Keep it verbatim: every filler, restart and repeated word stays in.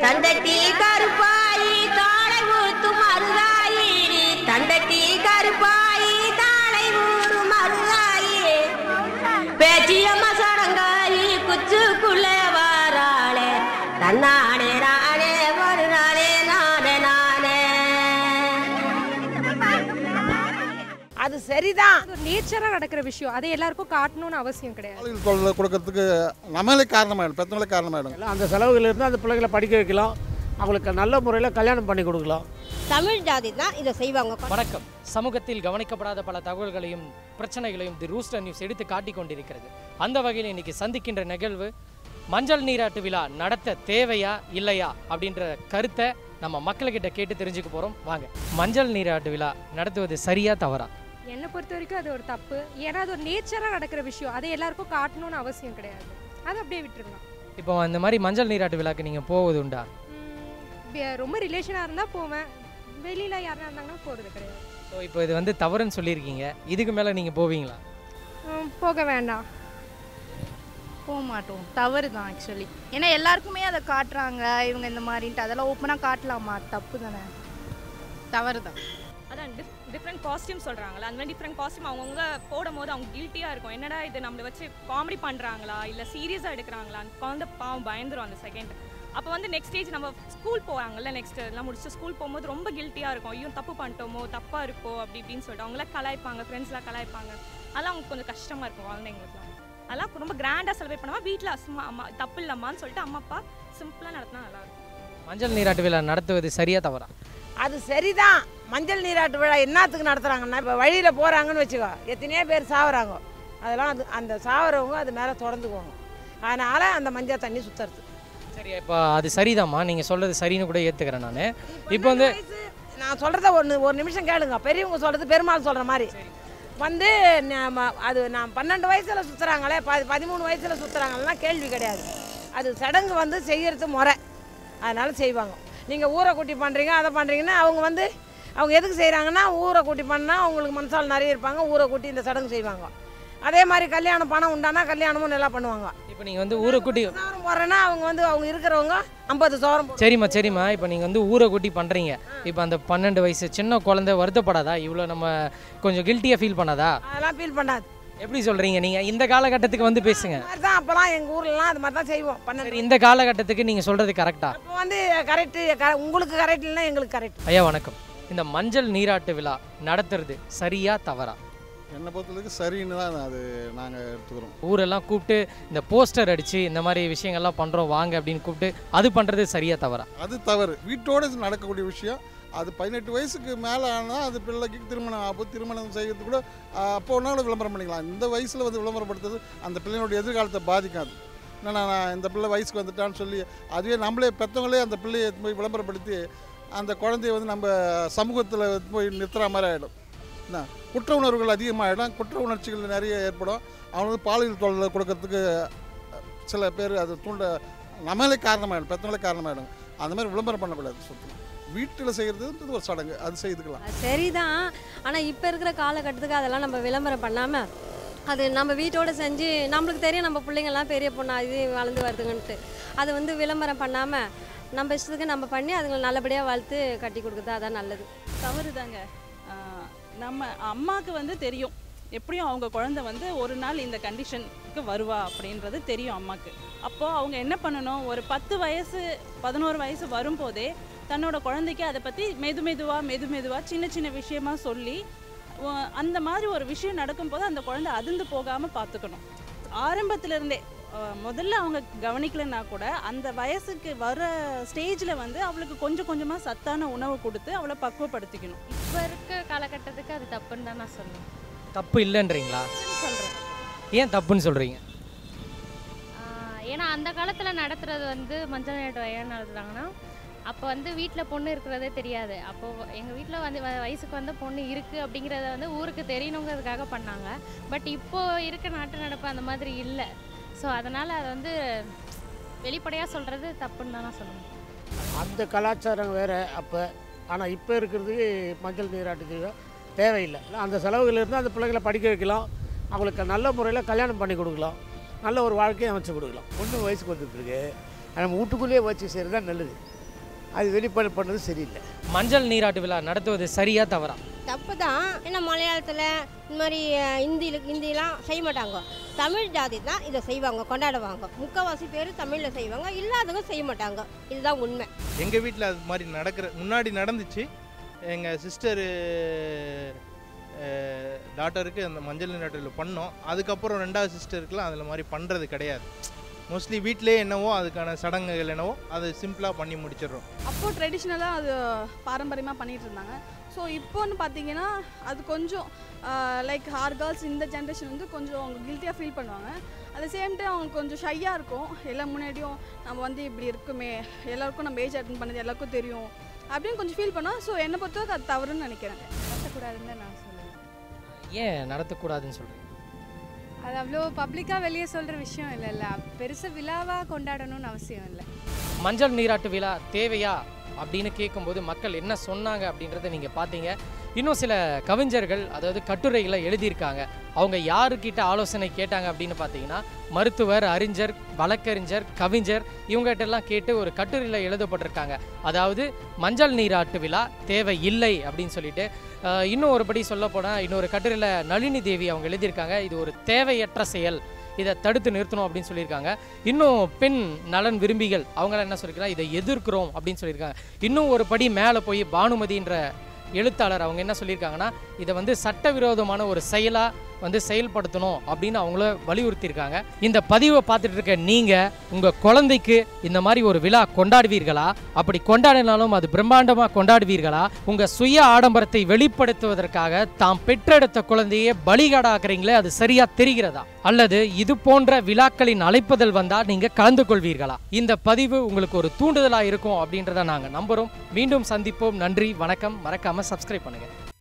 தண்டட்டி கருப்பாயி தாளை ஊத்து மருதாயி தண்டட்டி கருப்பாயி தாளை ஊறு மருதாயி பேச்சியம்மா சடங்காயி குச்சுக்குள்ளே வாராளே தன்னானே நானே ஒரு நாளே நானே நானே. அது சரிதான், நேச்சராக நடக்கிற விஷயம். அதை எல்லாருக்கும் காட்டணும்னு அவசியம் கிடையாது. தொழில் கொடுக்கறதுக்கு நம்மளே காரணமாயிடும், பெற்றவங்களே காரணமாயிடும். அந்த செலவுகள் இருந்தால் அந்த பிள்ளைகளை படிக்க வைக்கலாம், அவங்களுக்கு நல்ல முறையில் கல்யாணம் பண்ணி கொடுக்கலாம். தமிழ் ஜாதி தான் இதை செய்வாங்க. வணக்கம். சமூகத்தில் கவனிக்கப்படாத பல தகவல்களையும் பிரச்சனைகளையும் தி ரூஸ்டர் நியூஸ் எடுத்து காட்டிக் கொண்டிருக்கிறது. அந்த வகையில் இன்னைக்கு சந்திக்கின்ற நிகழ்வு மஞ்சள் நீராட்டு விழா நடத்த தேவையா இல்லையா அப்படின்ற கருத்தை நம்ம மக்கள்கிட்ட கேட்டு தெரிஞ்சுக்க போகிறோம். வாங்க. மஞ்சள் நீராட்டு விழா நடத்துவது சரியா தவறா? என்னை பொறுத்த வரைக்கும் அது ஒரு தப்பு. ஏன்னா அது ஒரு நேச்சராக நடக்கிற விஷயம். அதை எல்லாருக்கும் காட்டணும்னு அவசியம் கிடையாது. அதை அப்படியே விட்டுருக்கலாம். இப்போ அந்த மாதிரி மஞ்சள் நீராட்டு விழாக்கு நீங்கள் போவது உண்டா? ரொம்ப ரிலேஷனாக இருந்தால் போவேன், வெளியில் யாராக இருந்தாங்கன்னா போகிறது கிடையாது. ஸோ இப்போ இது வந்து தவறுன்னு சொல்லியிருக்கீங்க, இதுக்கு மேலே நீங்கள் போவீங்களா? போக வேண்டாம், போக மாட்டோம். தவறு தான் ஆக்சுவலி. ஏன்னா எல்லாருக்குமே அதை காட்டுறாங்க இவங்க இந்த மாதிரின்ட்டு. அதெல்லாம் ஓப்பனாக காட்டலாமா? தப்பு தானே, தவறு தான். அதான் டிஃப் டிஃப்ரெண்ட் காஸ்டியூம் சொல்கிறாங்களா, அந்த மாதிரி டிஃப்ரெண்ட் காஸ்டியூம் அவங்கவுங்க போடும் போது அவங்க கில்ட்டியாக இருக்கும். என்னடா இது நம்மளை வச்சு காமெடி பண்ணுறாங்களா இல்லை சீரியஸாக எடுக்கிறாங்களா? அந்த குழந்தை பாவம் பயந்துரும் அந்த செகண்ட். அப்போ வந்து நெக்ஸ்ட் ஸ்டேஜ் நம்ம ஸ்கூல் போவாங்கல்ல, நெக்ஸ்ட் எல்லாம் முடிச்சு ஸ்கூல் போகும்போது ரொம்ப கில்ட்டியாக இருக்கும். ஐயோ தப்பு பண்ணிட்டோமோ, தப்பாக இருக்கோ அப்படி இப்படின்னு சொல்லிட்டு அவங்களாம் கலாய்ப்பாங்க, ஃப்ரெண்ட்ஸ்லாம் கலாய்ப்பாங்க. அதெல்லாம் அவங்களுக்கு கொஞ்சம் கஷ்டமாக இருக்கும் குழந்தைங்களுக்குலாம். அதெல்லாம் ரொம்ப கிராண்டாக செலிப்ரேட் பண்ணாமல் வீட்டில் சும்மா அம்மா தப்பு இல்லம்மான்னு சொல்லிட்டு அம்மா அப்பா சிம்பிளாக நடத்தினா நல்லாயிருக்கும். மஞ்சள் நீராட்டு விழா நடத்துவது சரியா தவறா? அது சரிதான். மஞ்சள் நீராட்டு விழா என்னத்துக்கு நடத்துகிறாங்கன்னா, இப்போ வழியில் போகிறாங்கன்னு வச்சுக்கோ, எத்தனையோ பேர் சாவுறாங்க. அதெல்லாம் அது அந்த சாவுறவங்க அது மேலே தொடர்ந்துக்குவாங்க. அதனால் அந்த மஞ்சள் தண்ணி சுற்றுறது சரி. இப்போ அது சரிதாம்மா, நீங்கள் சொல்கிறது சரின்னு கூட ஏற்றுக்கிறேன் நான். இப்போ வந்து நான் சொல்கிறத ஒன்று ஒரு நிமிஷம் கேளுங்க. பெரியவங்க சொல்கிறது பெருமாள் சொல்கிற மாதிரி வந்து அது நான் பன்னெண்டு வயசில் சுற்றுறாங்களே, ப பதிமூணு வயசில் சுற்றுறாங்களா கேள்வி கிடையாது. அது சடங்கு வந்து செய்கிறது முறை, அதனால் செய்வாங்க. நீங்கள் ஊரை கூட்டி பண்ணுறீங்க அதை பண்ணுறீங்கன்னா அவங்க வந்து அவங்க எதுக்கு செய்கிறாங்கன்னா, ஊரை கூட்டி பண்ணால் அவங்களுக்கு மனசால் நிறைய இருப்பாங்க, ஊரை கூட்டி இந்த சடங்கு செய்வாங்க. அதே மாதிரி கல்யாணம் பணம் உண்டானா கல்யாணமும் நல்லா பண்ணுவாங்க. இப்போ நீங்கள் வந்து ஊரை கூட்டி சோரம் போகிறேன்னா அவங்க வந்து அவங்க இருக்கிறவங்க ஐம்பது சோரம். சரிம்மா சரிம்மா இப்போ நீங்கள் வந்து ஊரை கூட்டி பண்ணுறீங்க. இப்போ அந்த பன்னெண்டு வயசு சின்ன குழந்தை வருத்தப்படாதா? இவ்வளோ நம்ம கொஞ்சம் கில்ட்டியாக ஃபீல் பண்ணாதா? அதெல்லாம் ஃபீல் பண்ணாது. எப்படி சொல்கிறீங்க நீங்கள்? இந்த காலகட்டத்துக்கு வந்து பேசுங்க. அது தான் அப்போலாம் எங்கள் ஊர்லலாம் அது மாதிரி தான் செய்வோம். பன்னெண்டு இந்த காலகட்டத்துக்கு நீங்கள் சொல்கிறது கரெக்டா? இப்போ வந்து கரெக்டு, உங்களுக்கு கரெக்ட் இல்லைன்னா எங்களுக்கு கரெக்ட். ஐயா வணக்கம். இந்த மஞ்சள் நீராட்டு விழா நடத்துறது சரியா தவறா? என்னை பொறுத்தவரைக்கும் சரின்னு தான் அது நாங்கள் எடுத்துக்கிறோம். ஊரெல்லாம் கூப்பிட்டு இந்த போஸ்டர் அடித்து இந்த மாதிரி விஷயங்கள்லாம் பண்ணுறோம் வாங்க அப்படின்னு கூப்பிட்டு அது பண்ணுறது சரியா தவறா? அது தவறு. வீட்டோடு நடக்கக்கூடிய விஷயம். அது பதினெட்டு வயசுக்கு மேலே ஆனால் அது பிள்ளைக்கு திருமணம் அப்போ திருமணம் செய்கிறது கூட அப்போ ஒன்றாலும் விளம்பரம் பண்ணிக்கலாம். இந்த வயசில் வந்து விளம்பரப்படுத்துறது அந்த பிள்ளையோட எதிர்காலத்தை பாதிக்காது. என்னன்னா நான் இந்த பிள்ளை வயசுக்கு வந்துட்டான்னு சொல்லி அதுவே நம்மளே பெற்றவங்களே அந்த பிள்ளையை போய் விளம்பரப்படுத்தி அந்த குழந்தைய வந்து நம்ம சமூகத்தில் போய் நிறுத்துற மாதிரி ஆகிடும். என்ன குற்ற உணர்வுகள் அதிகமாகிடும், குற்ற உணர்ச்சிகள் நிறைய ஏற்படும். அவங்க வந்து பாலியல் தொழில் கொடுக்கறதுக்கு சில பேர் அது தூண்ட நம்மளே காரணமாகிடும், பெற்றவங்களே காரணமாகிடும். அந்த மாதிரி விளம்பரம் பண்ணக்கூடாது. சுத்தம் வீட்டில் செய்கிறது ஒரு சடங்கு, அது செய்துக்கலாம். சரிதான். ஆனால் இப்போ இருக்கிற காலகட்டத்துக்கு அதெல்லாம் நம்ம விளம்பரம் பண்ணாமல் அது நம்ம வீட்டோடு செஞ்சு நம்மளுக்கு தெரியும் நம்ம பிள்ளைங்கள்லாம் பெரிய பொண்ணா இது வளர்ந்து வருதுங்கன்ட்டு அது வந்து விளம்பரம் பண்ணாமல் நம்ம இஷ்டத்துக்கு நம்ம பண்ணி அதுங்களை நல்லபடியாக வளர்த்து கட்டி கொடுக்குறது அதான் நல்லது. தவறு தாங்க. நம்ம அம்மாவுக்கு வந்து தெரியும் எப்படியும் அவங்க குழந்தை வந்து ஒரு நாள் இந்த கண்டிஷனுக்கு வருவா அப்படின்றது தெரியும் அம்மாவுக்கு. அப்போது அவங்க என்ன பண்ணணும், ஒரு பத்து வயசு பதினோரு வயசு வரும்போதே தன்னோட குழந்தைக்கு அதை பற்றி மெது மெதுவாக மெது மெதுவாக சின்ன சின்ன விஷயமா சொல்லி அந்த மாதிரி ஒரு விஷயம் நடக்கும்போது அந்த குழந்தை அதிர்ந்து போகாமல் பார்த்துக்கணும். ஆரம்பத்திலேருந்தே முதல்ல அவங்க கவனிக்கலைன்னா கூட அந்த வயசுக்கு வர ஸ்டேஜில் வந்து அவளுக்கு கொஞ்சம் கொஞ்சமாக சத்தான உணவு கொடுத்து அவளை பக்குவப்படுத்திக்கணும். இப்போ இருக்க காலகட்டத்துக்கு அது தப்புன்னு தான் நான் சொல்லுவேன். தப்பு இல்லைன்றீங்களா? சொல்கிறேன். ஏன் தப்புன்னு சொல்கிறீங்க? ஏன்னா அந்த காலத்தில் நடத்துகிறது வந்து மஞ்சள் நீராட்டு ஏன் நடத்துகிறாங்கன்னா அப்போ வந்து வீட்டில் பொண்ணு இருக்கிறதே தெரியாது. அப்போது எங்கள் வீட்டில் வந்து வயசுக்கு வந்த பொண்ணு இருக்குது அப்படிங்கிறத வந்து ஊருக்கு தெரியணுங்கிறதுக்காக பண்ணாங்க. பட் இப்போது இருக்க நாட்டு நடப்பு அந்த மாதிரி இல்லை. ஸோ அதனால் அதை வந்து வெளிப்படையாக சொல்கிறது தப்புன்னு தான் நான் சொல்லணும். அந்த கலாச்சாரம் வேறு அப்போ. ஆனால் இப்போ இருக்கிறதுக்கு மஞ்சள் நீராட்டு தேவையில்லை. அந்த செலவுகள் இருந்தால் அந்த பிள்ளைகளை படிக்க வைக்கலாம், அவங்களுக்கு நல்ல முறையில் கல்யாணம் பண்ணி கொடுக்கலாம், நல்ல ஒரு வாழ்க்கையை அமைச்சு கொடுக்கலாம். பொண்ணு வயசுக்கு வந்துட்டுருக்கு, நம்ம வீட்டுக்குள்ளேயே வச்சு செய்கிறது தான் நல்லது. அது வெளிப்பாடு பண்ணது சரியில்லை. மஞ்சள் நீராட்டு விழா நடத்துவது சரியா தவறா? தப்பு தான். ஏன்னா மலையாளத்தில் இந்த மாதிரி ஹிந்தியில் ஹிந்திலாம் செய்ய மாட்டாங்க. தமிழ் ஜாதி தான் இதை செய்வாங்க, கொண்டாடுவாங்க. முக்கால்வாசி பேர் தமிழில் செய்வாங்க, இல்லாதவங்க செய்ய மாட்டாங்க. இதுதான் உண்மை. எங்கள் வீட்டில் அது மாதிரி நடக்கிற முன்னாடி நடந்துச்சு. எங்கள் சிஸ்டரு டாட்டருக்கு அந்த மஞ்சள் நீராட்டில் பண்ணோம். அதுக்கப்புறம் ரெண்டாவது சிஸ்டருக்குலாம் அதில் மாதிரி பண்ணுறது கிடையாது. மோஸ்ட்லி வீட்டிலே என்னவோ அதுக்கான சடங்குகள் என்னவோ அது சிம்பிளாக பண்ணி முடிச்சிடுறோம். அப்போது ட்ரெடிஷ்னலாக அது பாரம்பரியமாக பண்ணிகிட்டு இருந்தாங்க. ஸோ இப்போன்னு பார்த்தீங்கன்னா அது கொஞ்சம் லைக் ஹார் கேர்ள்ஸ் இந்த ஜென்ரேஷன் வந்து கொஞ்சம் அவங்க கில்ட்டியாக ஃபீல் பண்ணுவாங்க. அட் த சேம் டைம் அவங்க கொஞ்சம் ஷையாக இருக்கும். எல்லாம் முன்னாடியும் நம்ம வந்து இப்படி இருக்குமே, எல்லாருக்கும் நம்ம ஏஜ் அட்டன் பண்ணது எல்லாருக்கும் தெரியும் அப்படின்னு கொஞ்சம் ஃபீல் பண்ணோம். ஸோ என்னை பொறுத்தவரைக்கும் அது தவறுன்னு நினைக்கிறேன். நடத்தக்கூடாதுன்னு நான் சொல்லுவேன். ஏன் நடத்தக்கூடாதுன்னு சொல்கிறேன்? அது அவ்வளோ பப்ளிக்காக வெளியே சொல்கிற விஷயம் இல்லைல்ல. பெருசாக விழாவாக கொண்டாடணும்னு அவசியம் இல்லை. மஞ்சள் நீராட்டு விழா தேவையா அப்படின்னு கேட்கும்போது மக்கள் என்ன சொன்னாங்க அப்படின்றத நீங்கள் பார்த்தீங்க. இன்னும் சில கவிஞர்கள் அதாவது கட்டுரைகளை எழுதியிருக்காங்க. அவங்க யாருக்கிட்ட ஆலோசனை கேட்டாங்க அப்படின்னு பார்த்தீங்கன்னா மருத்துவர், அறிஞர், வழக்கறிஞர், கவிஞர் இவங்ககிட்டெல்லாம் கேட்டு ஒரு கட்டுரையில் எழுதப்பட்டிருக்காங்க. அதாவது மஞ்சள் நீராட்டு விழா தேவை இல்லை அப்படின்னு சொல்லிட்டு. இன்னும் ஒருபடி சொல்லப்போனால் இன்னொரு கட்டுரையில் நளினி தேவி அவங்க எழுதியிருக்காங்க, இது ஒரு தேவையற்ற செயல், இதை தடுத்து நிறுத்தணும் அப்படின்னு சொல்லியிருக்காங்க. இன்னும் பெண் நலன் விரும்பிகள் அவங்களாம் என்ன சொல்லியிருக்காங்க, இதை எதிர்க்கிறோம் அப்படின்னு சொல்லியிருக்காங்க. இன்னும் ஒரு படி மேலே போய் பானுமதின்ற எழுத்தாளர் அவங்க என்ன சொல்லியிருக்காங்கன்னா இதை வந்து சட்டவிரோதமான ஒரு செயலாக வந்து செயல்படுத்தணும் அப்படின்னு அவங்கள வலியுறுத்தியிருக்காங்க. இந்த பதிவை பார்த்துட்டு இருக்க நீங்கள் உங்கள் குழந்தைக்கு இந்த மாதிரி ஒரு விழா கொண்டாடுவீர்களா? அப்படி கொண்டாடினாலும் அது பிரம்மாண்டமாக கொண்டாடுவீர்களா? உங்கள் சுய ஆடம்பரத்தை வெளிப்படுத்துவதற்காக தாம் பெற்றெடுத்த குழந்தையே பலிகாடாக்குறீங்களே, அது சரியா தெரிகிறதா? அல்லது இது போன்ற விழாக்களின் அழைப்புதல் வந்தால் நீங்கள் கலந்து கொள்வீர்களா? இந்த பதிவு உங்களுக்கு ஒரு தூண்டுதலாக இருக்கும் அப்படின்றத நாங்கள் நம்புகிறோம். மீண்டும் சந்திப்போம். நன்றி, வணக்கம். மறக்காமல் சப்ஸ்கிரைப் பண்ணுங்கள்.